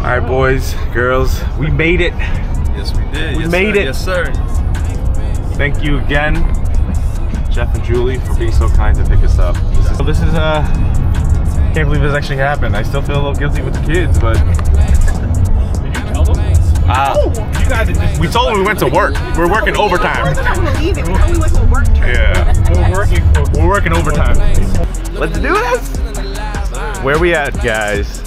All right, boys, girls, we made it. Yes, we did. We made it. Yes, sir. Thank you again, Jeff and Julie, for being so kind to pick us up. So this is can't believe this actually happened. I still feel a little guilty with the kids, but. Did you tell them? You guys just, we told them we went to work. We're working overtime. We went to work. Yeah. We're working overtime. Let's do this. Where we at, guys?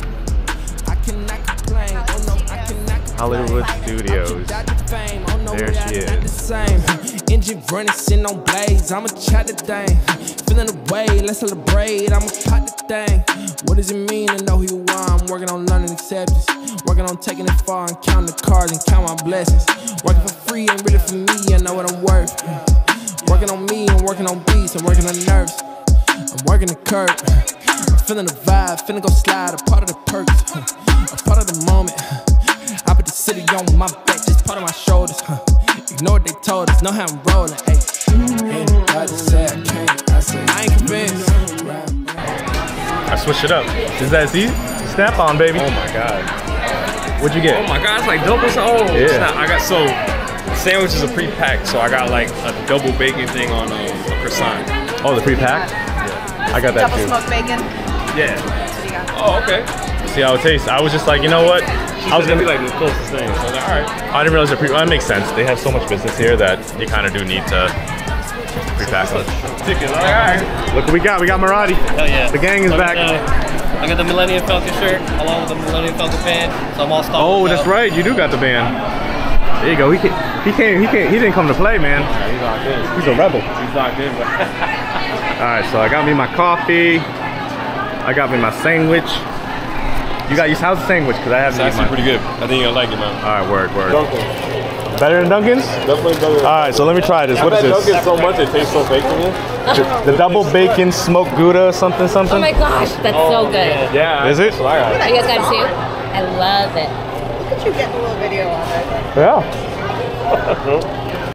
Hollywood Studios. There she is. Engine running, sitting on blades. I'ma chat the thing. Feeling the way, let's celebrate. I'ma pop the thing. What does it mean to know who you are? I'm working on learning acceptance. Working on taking it far and counting the cards and count my blessings. Working for free ain't really for me, I know what I'm worth. Working on me and working on beats. I'm working on nerves. I'm working the curve. I'm feeling the vibe, finna go slide. A part of the perks, a part of the moment. I put the city on my back, just part of my shoulders. Ignore what they told us, know how I'm rolling. Hey, anybody say I can't, I say I ain't convinced. I switched it up. Is that see? Snap on, baby. Oh my god. What'd you get? Oh my god, it's like double. Oh, yeah. Snap. I got so sandwiches are pre-packed, so I got like a double bacon thing on a croissant. Oh, the pre-packed? Yeah. I got that too. Double smoked bacon. Yeah. That's what you got. Oh, okay. See how it tastes. I was just like, you know what? I was gonna be like the closest thing. So I was like, all right. I didn't realize that makes sense. They have so much business here that you kind of do need to pre-pack them. Tickets. All right. Look what we got. We got Maradi. Hell yeah. The gang is back. I got the Millennium Falcon shirt along with the Millennium Falcon band, so I'm all stocked. Oh, that's right. You do got the band. There you go. He didn't come to play, man. He's locked in. He's a rebel. He's locked in. All right, so I got me my coffee. I got me my sandwich. You got how's the sandwich? Cause I haven't. It's actually pretty good. I think you'll like it, man. All right, word. Dunkin'. Better than Dunkin's? Definitely Dunkin'. All right, so let me try this. What is this? Dunkin' so much it tastes so fake to me. The double bacon smoked Gouda something. Oh my gosh, that's so good. Yeah. Is it? So I got it. You guys got it too? I love it. Look at you getting a little video on it. Yeah.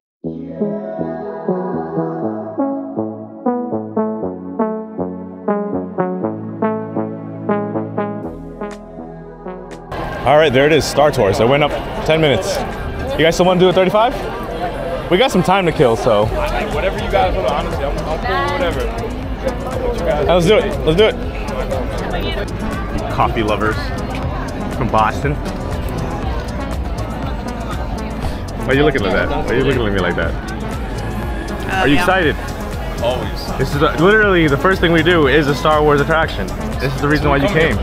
All right, there it is, Star Tours. I went up 10 minutes. You guys still want to do it 35? We got some time to kill, so. Whatever you guys want, honestly, I'm cool with whatever. Let's do it, let's do it. Coffee lovers from Boston. Why are you looking like that? Why are you looking at me like that? Are you excited? Always. This is literally the first thing we do is a Star Wars attraction. This is the reason why you came.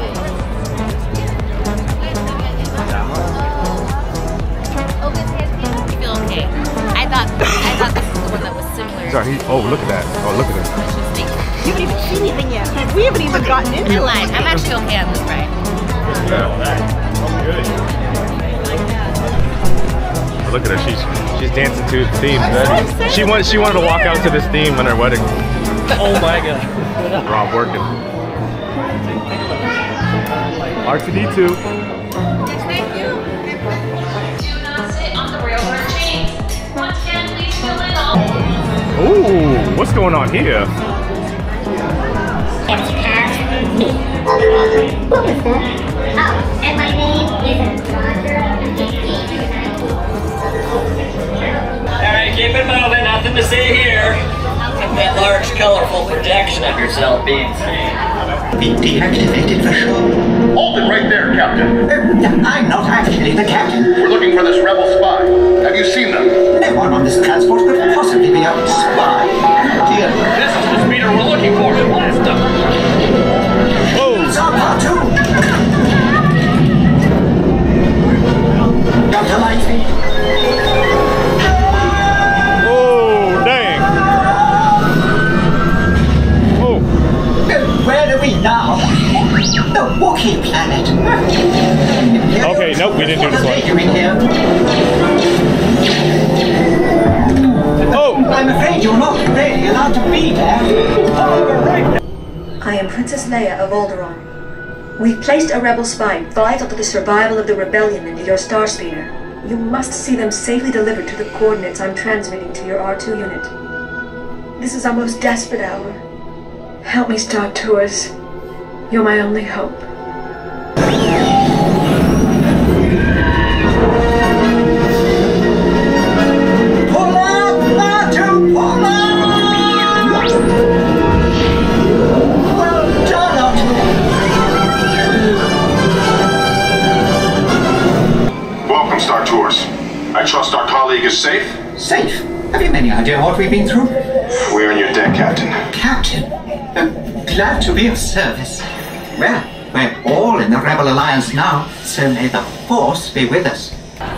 I thought this was the one that was similar. Sorry, oh, look at that. Oh, look at it. You haven't even seen anything yet. We haven't even gotten into it. I lied. I'm actually okay on this ride. Oh, look at her. She's dancing to the theme. She wanted to walk out to this theme on her wedding. Oh my god. Rob working. R2D2. Ooh, what's going on here? What was that? Oh, and my name is Alright, keep it moving, nothing to see here. That large, colorful projection of yourself being seen. Been deactivated for sure. Hold it right there, Captain. I'm not actually the captain. We're looking for this rebel spy. Have you seen them? No one on this transport could possibly be a spy. Dear. This is the speeder we're looking for. Blast them. Oh! It's our part two. Dr. Lightning. Oh, dang. Oh. Where are we now? The Wookiee planet. Okay, nope, we didn't do this one. Oh! I'm afraid you're not really allowed to be there. I am Princess Leia of Alderaan. We've placed a rebel spy vital to the survival of the rebellion into your star speeder. You must see them safely delivered to the coordinates I'm transmitting to your R2 unit. This is our most desperate hour. Help me, Star Tours. You're my only hope. Safe. Have you any idea what we've been through? We're on your deck, Captain. Captain? Glad to be of service. Well, we're all in the Rebel Alliance now, so may the Force be with us.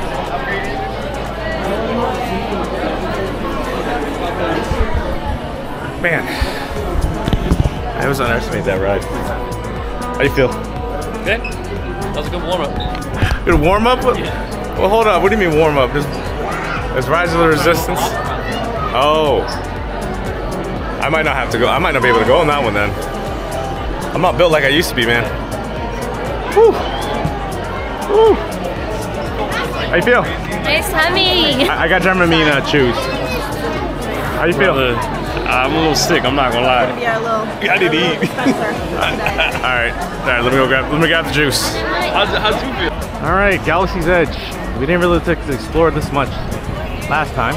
Man, I always underestimate that ride. How do you feel? Good. That was a good warm-up. Good warm-up? Yeah. Well, hold up. What do you mean warm-up? There's Rise of the Resistance. Oh. I might not have to go. I might not be able to go on that one then. I'm not built like I used to be, man. Woo. Woo. How you feel? Nice tummy. I got Dramamine chews. How you feel? I'm a little sick, I'm not gonna lie. Yeah, a little. I need to eat. Alright, let me grab the juice. How'd you feel? Alright, Galaxy's Edge. We didn't really get to explore this much last time.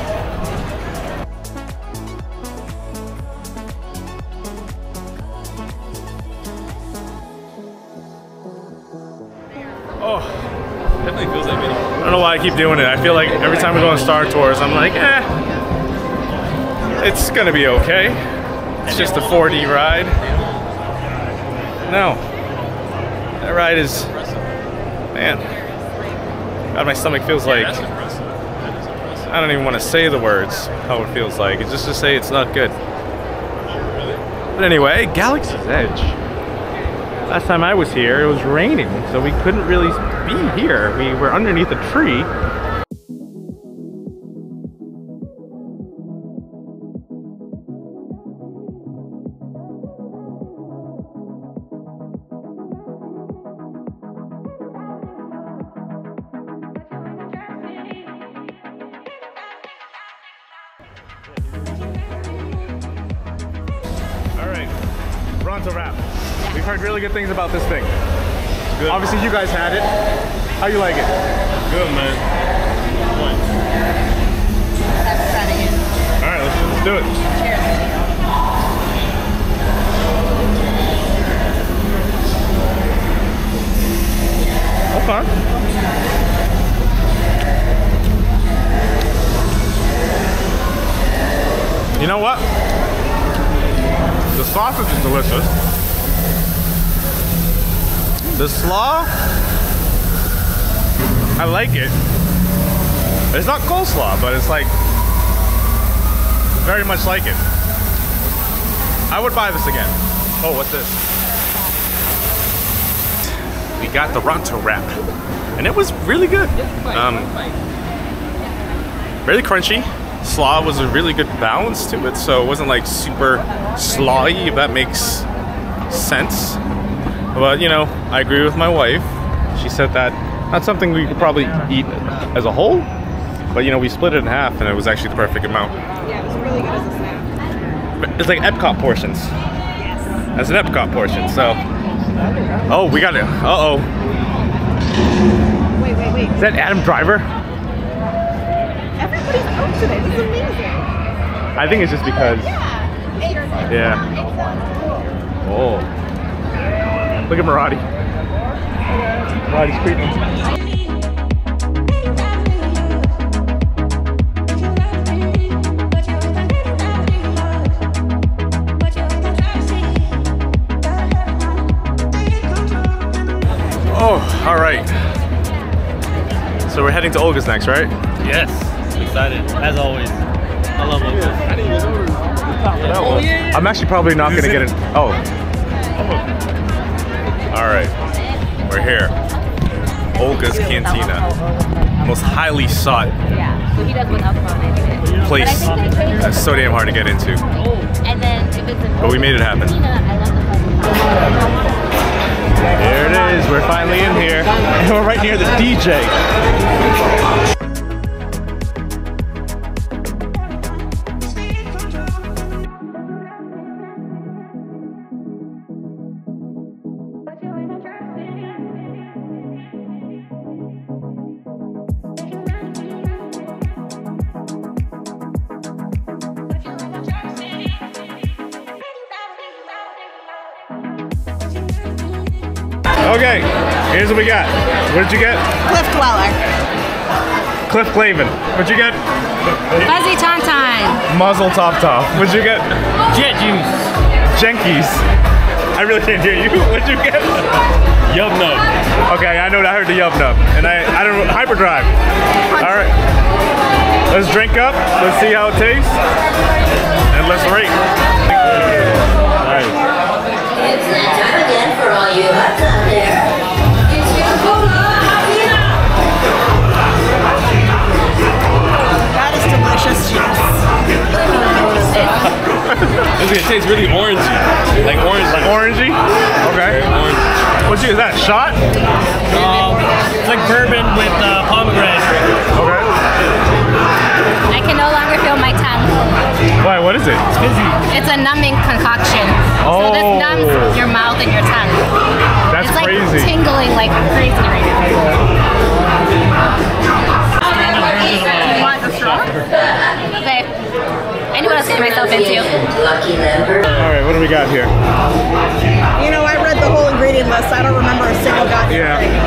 Oh, Definitely feels like it. I don't know why I keep doing it. I feel like every time we go on Star Tours, I'm like, it's gonna be okay. It's just a 4D ride. No. That ride is, man. God, my stomach feels like, I don't even want to say the words, how it feels like. It's just to say it's not good. But anyway, Galaxy's Edge. Last time I was here, it was raining, so we couldn't really be here. We were underneath a tree. Alright, Ronto Wrap. We've heard really good things about this thing. Good. Obviously you guys had it. How you like it? Good, man. Alright, let's do it. Cheers. Okay. You know what? The sausage is delicious. The slaw, I like it. It's not coleslaw, but it's like very much like it. I would buy this again. Oh, what's this? We got the Ronto Wrap, and it was really good. Really crunchy. Slaw was a really good balance to it, so it wasn't like super slawy, if that makes sense. But you know, I agree with my wife. She said that not something we could probably eat as a whole, but you know, we split it in half and it was actually the perfect amount. Yeah, it was really good as a snack. But it's like Epcot portions. Yes. That's an Epcot portion, so. Oh, we got it. Uh-oh. Wait. Is that Adam Driver? Everybody's out today. This is amazing. I think it's just because. Yeah. Oh. Look at Maradi. Maradi's creeping. Oh, all right. So we're heading to Olga's next, right? Yes. Excited, as always. I love Olga. I'm actually probably not gonna get it. Oh. All right, we're here. Olga's Cantina, most highly sought So he does with alcohol and place. That's so damn hard to get into. And then if it's But we made it happen. There it is. We're finally in here. And we're right near the DJ. Okay, here's what we got. What did you get? Cliff Dweller. Cliff Clavin. What'd you get? Fuzzy Tauntaun. Muzzle Top Top. What'd you get? Jet juice. Jenkies. I really can't hear you. What'd you get? Yub Nub. Okay, I know that. I heard the Yub Nub. And I don't know. Hyperdrive. All right. Let's drink up. Let's see how it tastes. And let's rate. All right. It's that time again for all you huts out there. It's your cola. That is delicious juice. It's gonna taste really orangey. Like orange. Like orangey? Okay. Orange. What's is that? Shot? It's like bourbon with pomegranate. Okay. I can no longer feel my tongue. Why? What is it? It's fizzy. It's a numbing concoction. So this numbs your mouth and your tongue. That's it's like crazy. Tingling like crazy right now. You want the straw? Okay. I knew what I was getting myself into. All right, what do we got here? You know, I read the whole ingredient list. I don't remember a single goddamn thing.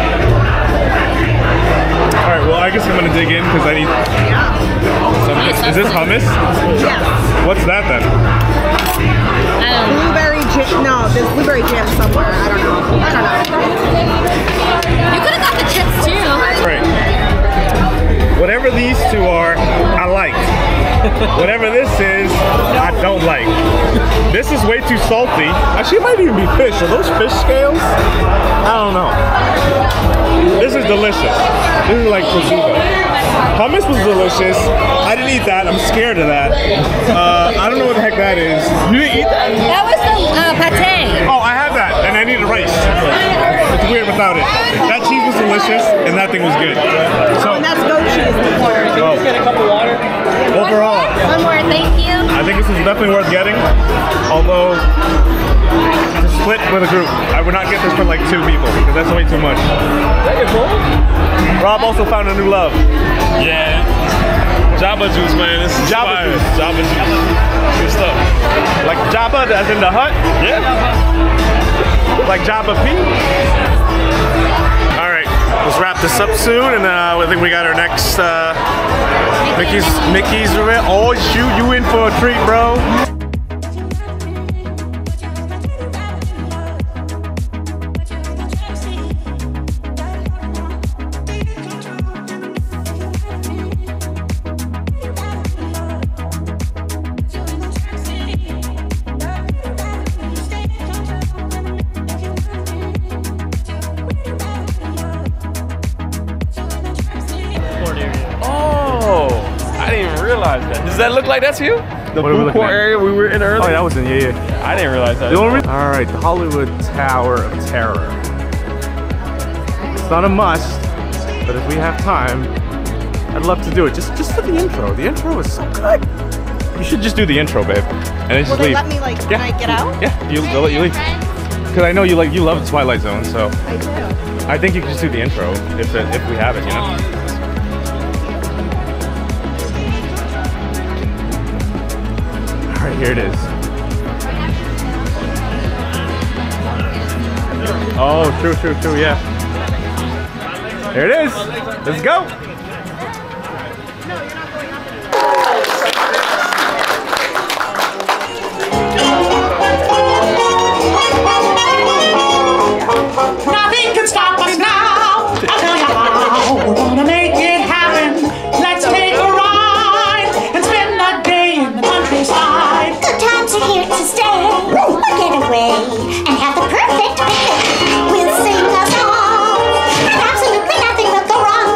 All right, well, I guess I'm gonna dig in because I need some. Is this hummus? Yes. What's that then? Blueberry jam. No, there's blueberry jam somewhere. I don't know. You could have got the chips too. Right. Whatever these two are, I like. Whatever this is, I don't like. This is way too salty. Actually, it might even be fish. Are those fish scales? I don't know. This is delicious. This is like prosciutto. Hummus was delicious. I didn't eat that. I'm scared of that. I don't know what the heck that is. You didn't eat that? That was the pate. Oh, I have that, and I need rice. It's weird without it. That cheese was delicious, and that thing was good. So, And that's goat cheese. oh. Just get a cup of water. Overall, One more, thank you. I think this is definitely worth getting. Although, to split with a group, I would not get this for like 2 people because that's way too much. Rob also found a new love. Yeah. Jabba juice, man. This is Jabba fire. juice. Jabba juice. Good stuff. Like Jabba, as in the hut? Yeah. Like Jabba P? Alright, let's wrap this up soon, and I think we got our next Mickey's event. Oh, shoot, you in for a treat, bro. Does that look like that's you? The food court area we were in earlier? Oh, that was in, yeah. I didn't realize that. Alright, the Hollywood Tower of Terror. It's not a must, but if we have time, I'd love to do it. Just for the intro. The intro is so good. You should just do the intro, babe. And then just Will leave. they let me, like, when I get out? Yeah, they'll let you leave. Because I know you love the Twilight Zone, so. I do. I think you can just do the intro if we have it, you know? Alright, here it is. Oh, true, yeah. There it is. Let's go. Nothing can stop us now. I'll tell you how. We're gonna make it happen. Let's take a ride and spend the day in the countryside. Good times are here to stay. We'll get away and have the perfect picnic. We'll sing a song, and absolutely nothing will go wrong.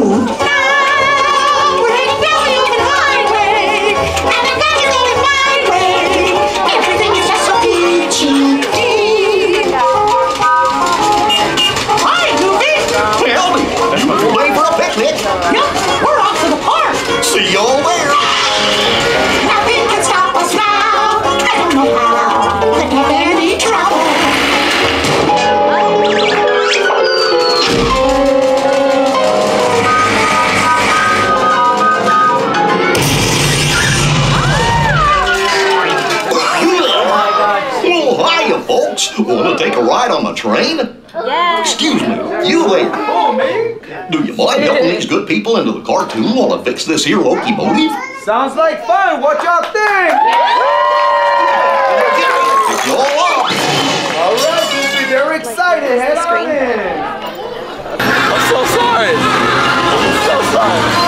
Now we're heading down the open highway, and I'm glad you're going my way. Everything is just so peachy. Hi, Goofy. Howdy. Way for a picnic. Yep, we're off to the park. See y'all there. Nothing can stop us now. I don't know how. Couldn't have any trouble. Well, hiya, folks. Want to take a ride on the train? Yeah. Excuse me, you there. Do you mind helping these good people into the cartoon while I fix this here locomotive? Sounds like fun. What y'all think? Pick y'all up. All right, Goofy, they're excited. Head on in. I'm so sorry. I'm so sorry.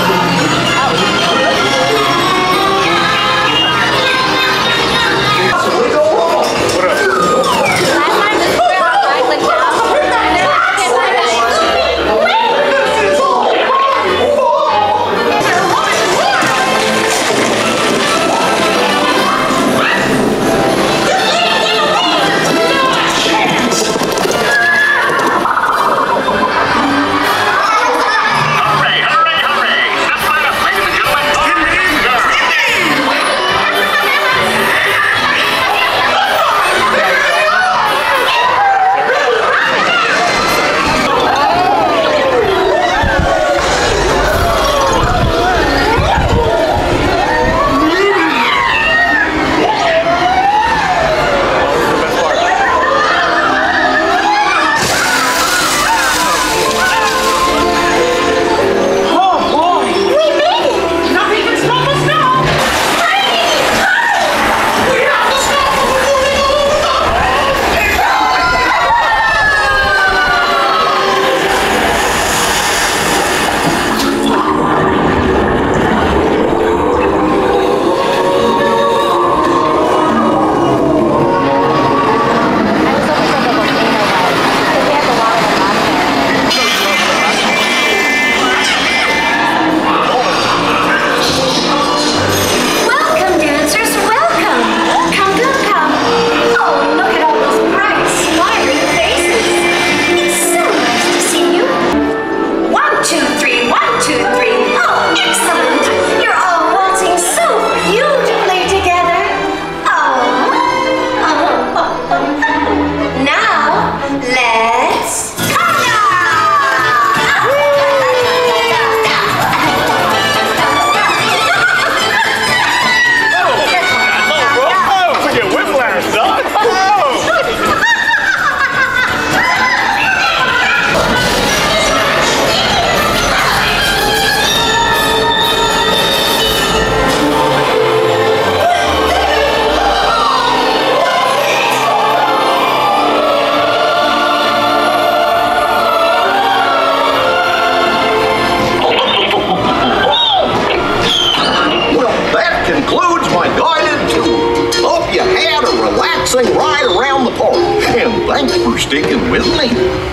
Ride around the park, and thanks for sticking with me.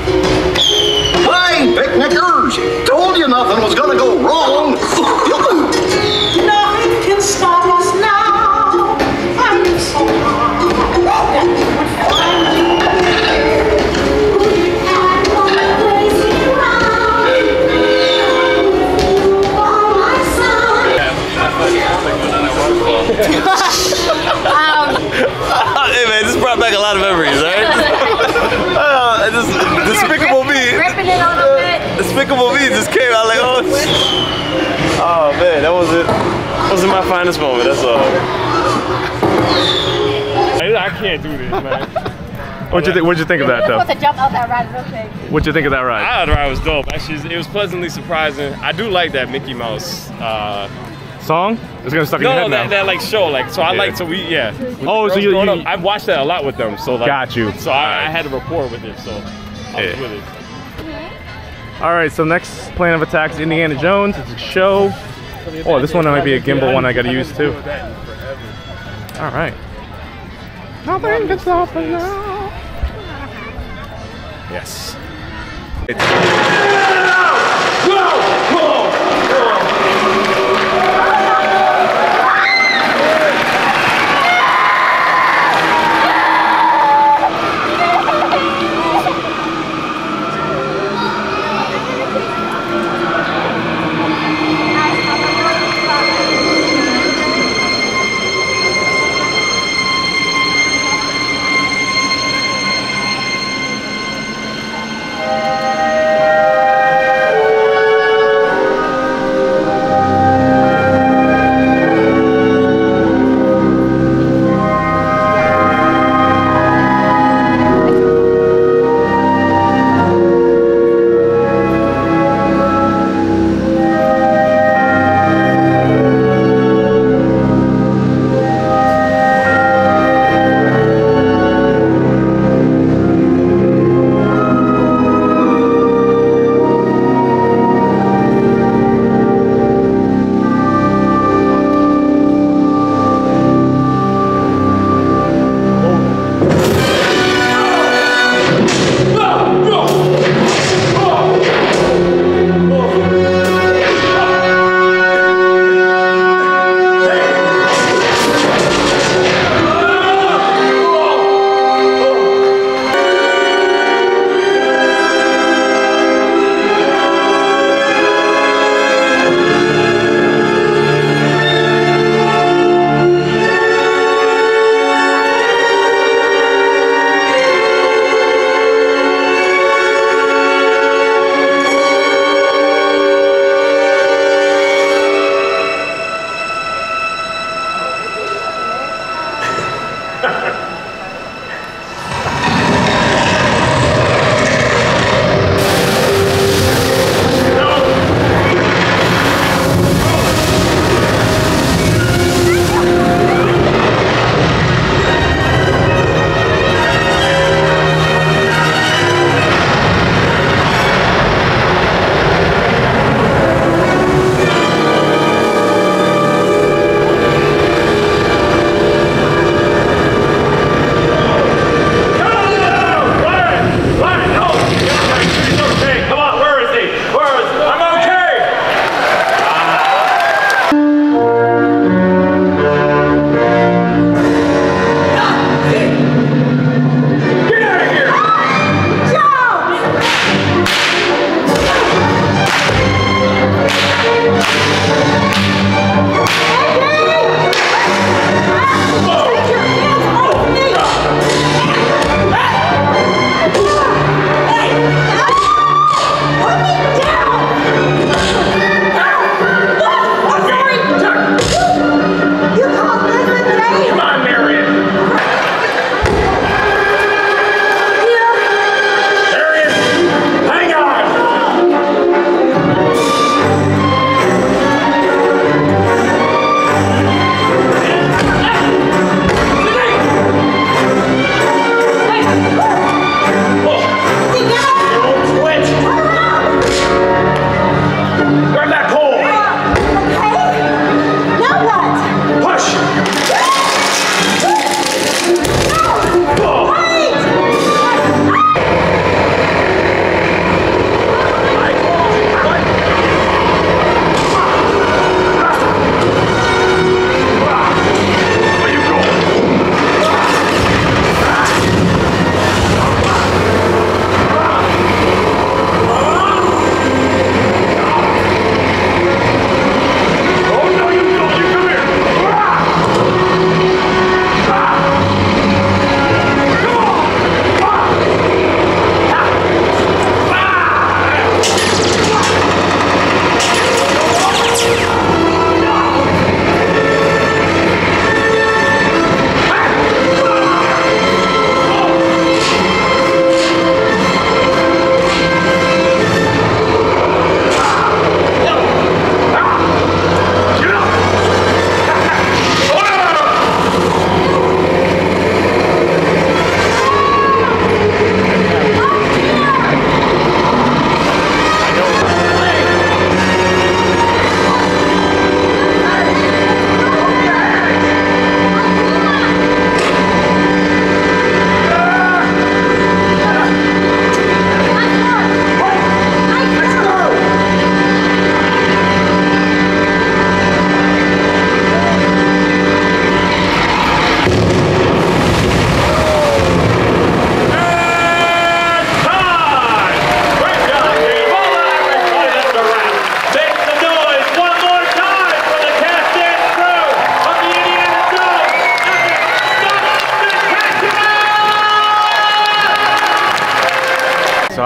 Hey, picnickers! Told you nothing was gonna go wrong. Nothing can stop us now. I'm so high that we would find you. Hey man, this brought back a lot of memories, right? Despicable Me. Ripping it on a bit. Despicable Me just came out like, oh man, that wasn't my finest moment. That's all. I can't do this, man. What'd you think of that though? You're supposed to jump out that ride real quick. What'd you think of that ride? I thought the ride was dope. Actually, it was pleasantly surprising. I do like that Mickey Mouse song? It's gonna stuck in your head now. that like show, like so. I like Oh, so you I've watched that a lot with them. So like, got you. So I had a rapport with it. So I was with it. All right. So next plan of attack is Indiana Jones. It's a show. Oh, this one might be a gimbal one I gotta use too. All right. Nothing can stop us now. Yes.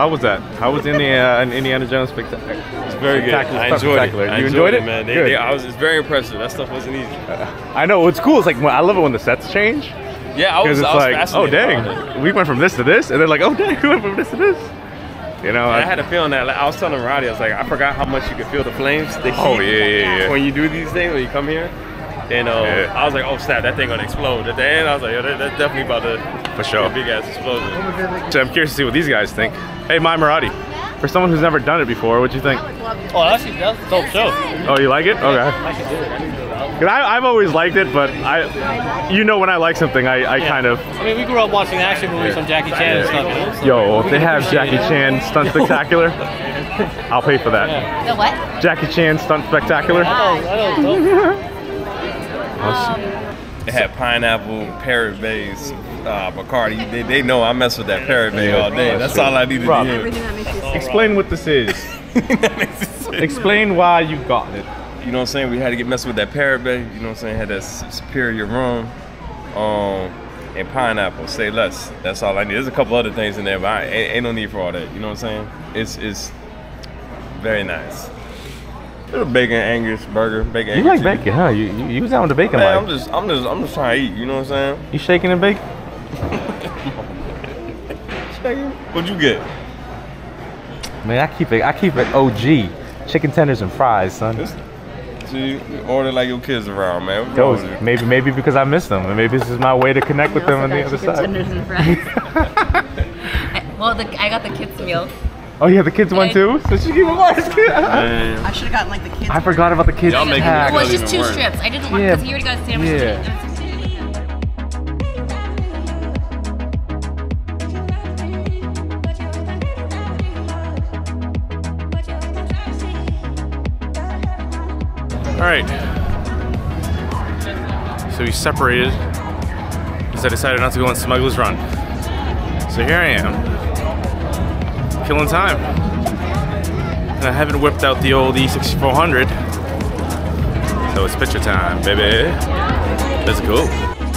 how was that? How was Indiana Jones Spectacular? It's very good. I enjoyed it. You enjoyed it, man. Good. It's very impressive. That stuff wasn't easy. I know. What's cool is like I love it when the sets change. Yeah, I was like, oh fascinated. dang, we went from this to this, and then like, oh dang, we went from this to this. You know, I had a feeling that. Like, I was telling Roddy, I was like, I forgot how much you could feel the flames. Oh yeah. When you do these things, when you come here, and I was like, oh snap, that thing gonna explode. At the end, I was like, yo, that's definitely about to for sure big ass explosion. So I'm curious to see what these guys think. Hey, my Maradi, for someone who's never done it before, what'd you think? Oh, actually, that's a dope show. Oh, you like it? Okay. I can do it. Cause I've always liked it, but when I like something, I kind of. I mean, we grew up watching action movies from Jackie Chan and stuff. You know, so. Yo, if they have Jackie Chan Stunt Spectacular, I'll pay for that. The what? Jackie Chan Stunt Spectacular. I know. They had pineapple, Parrot Bay's, Bacardi. They know I mess with that Parrot Bay all day. That's all I need to hear. Explain what this is. Explain why you got it. You know what I'm saying? We had to get messed with that Parrot Bay. You know what I'm saying? Had that superior rum, and pineapple. Say less. That's all I need. There's a couple other things in there, but ain't no need for all that. You know what I'm saying? It's very nice. Little bacon Angus burger. Bacon. You like bacon, huh? You was out with the bacon. Man, life. I'm just trying to eat. You know what I'm saying? You shaking and bake? What'd you get? Man, I keep it OG. Chicken tenders and fries, son. See, you order like your kids around, man. Maybe because I miss them, and maybe this is my way to connect with them on the other side. Tenders and fries. Well, I got the kids meal. Oh yeah, the kids one too. So she gave me one. I should have gotten like the kids. I forgot about the kids. Well, it's just 2 strips. I didn't want because he already got a sandwich. Yeah. All right, so we separated because I decided not to go on Smuggler's Run. So here I am, killing time. And I haven't whipped out the old E6400, so it's picture time, baby. Let's go.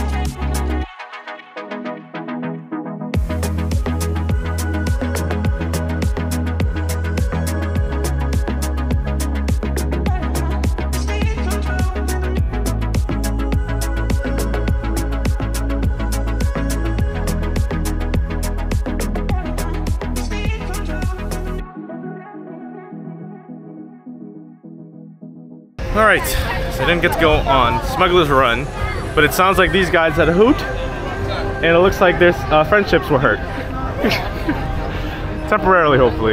Alright, so I didn't get to go on Smuggler's Run, but it sounds like these guys had a hoot, and it looks like their friendships were hurt. Temporarily, hopefully.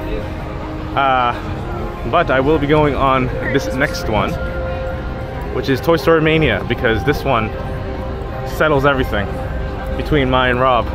But I will be going on this next one, which is Toy Story Mania, because this one settles everything between Mai and Rob.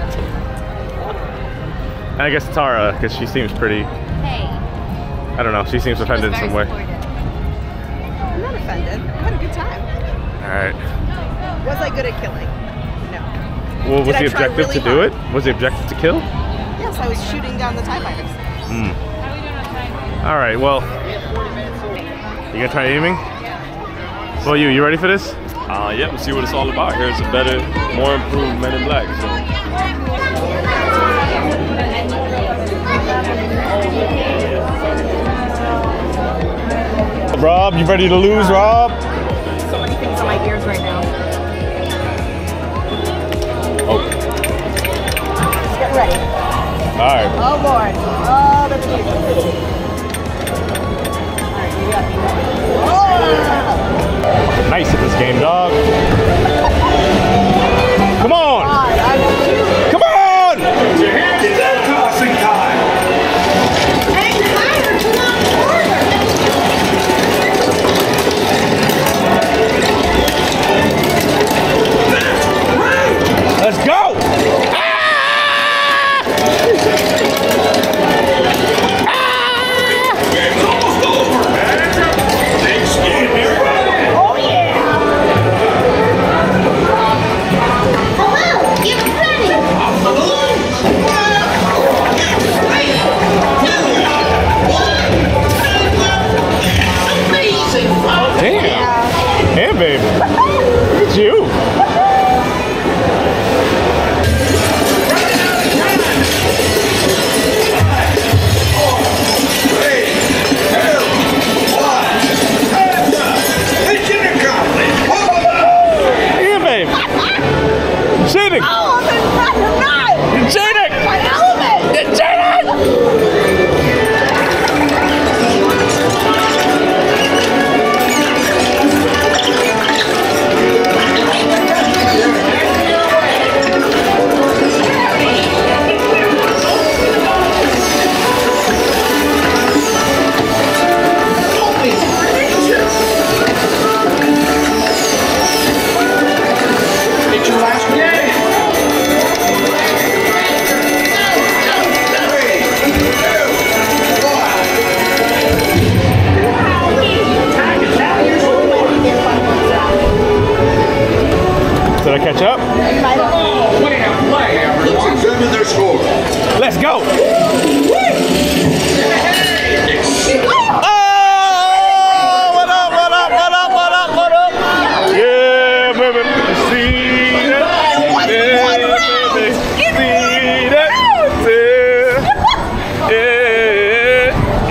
And I guess Tara, because she seems pretty... Hey. I don't know, she seems offended in some way. I'm not offended. I had a good time. Alright. Was I good at killing? No. Well, was Did the objective to do it? Was the objective to kill? Yes, I was shooting down the TIE fighters. Alright, well. You gonna try aiming? Well, you ready for this? Yeah, we'll see what it's all about. Here's a better, more improved Men in Black. So. Rob, you ready to lose, Rob? So many things on my ears right now. Oh. Let's get ready. Alright. Oh Lord. Oh, that's beautiful. Alright, here we go. Oh! Nice at this game, dog. Come on! Come on! Put your hands in that tossing time. Hang higher to one further. Let's go! It's almost over, man. Take skin here. Oh yeah! Hello, get ready! Off the balloon! 3, 2, 1. Amazing fun! Damn! Yeah, baby. Look at you. Gotta catch up. Let's examine their score. Let's go. Oh, what up, what up, what up, what up, what up? Yeah, baby. See that? Yeah, baby. See that? Yeah,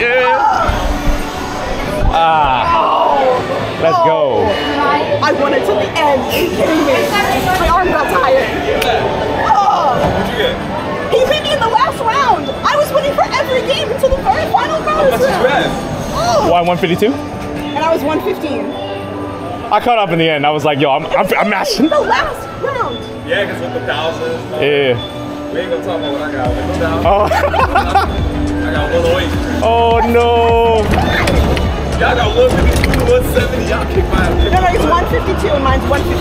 yeah. Ah, let's go. I won it to the end. Are you kidding me? My arm got tired. Oh. What'd you get? He beat me in the last round. I was winning for every game until the very final bonus That's round. bad. Oh. Why 152? And I was 115. I caught up in the end. I was like, yo, I'm mashing. The last round. Yeah, because with the thousands. Yeah. We ain't gonna talk about what I got. With the Oh. I got 108. Oh no. Y'all got 152, 170. Y'all kick my ass. No, it's 152 and mine's 115.